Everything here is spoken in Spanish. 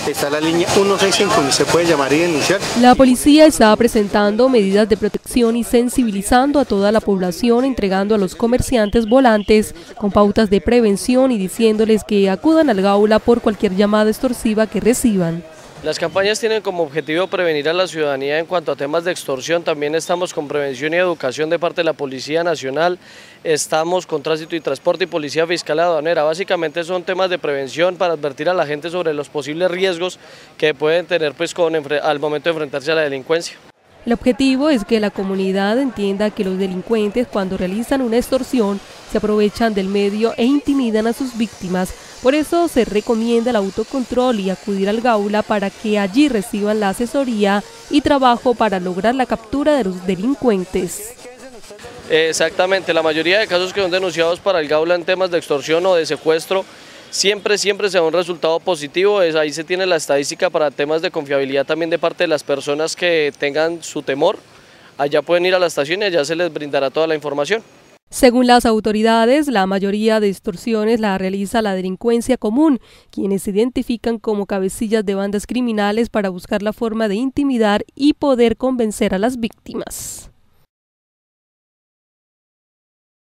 está la línea 165, donde se puede llamar y denunciar. La policía está presentando medidas de protección y sensibilizando a toda la población, entregando a los comerciantes volantes con pautas de prevención y diciéndoles que acudan al Gaula por cualquier llamada extorsiva que reciban. Las campañas tienen como objetivo prevenir a la ciudadanía en cuanto a temas de extorsión. También estamos con prevención y educación de parte de la Policía Nacional, estamos con Tránsito y Transporte y Policía Fiscal Aduanera. Básicamente son temas de prevención para advertir a la gente sobre los posibles riesgos que pueden tener al momento de enfrentarse a la delincuencia. El objetivo es que la comunidad entienda que los delincuentes, cuando realizan una extorsión, se aprovechan del medio e intimidan a sus víctimas. Por eso se recomienda el autocontrol y acudir al Gaula para que allí reciban la asesoría y trabajo para lograr la captura de los delincuentes. Exactamente, la mayoría de casos que son denunciados para el Gaula en temas de extorsión o de secuestro, siempre se da un resultado positivo. Ahí se tiene la estadística para temas de confiabilidad también de parte de las personas que tengan su temor. Allá pueden ir a la estación y allá se les brindará toda la información. Según las autoridades, la mayoría de extorsiones la realiza la delincuencia común, quienes se identifican como cabecillas de bandas criminales para buscar la forma de intimidar y poder convencer a las víctimas.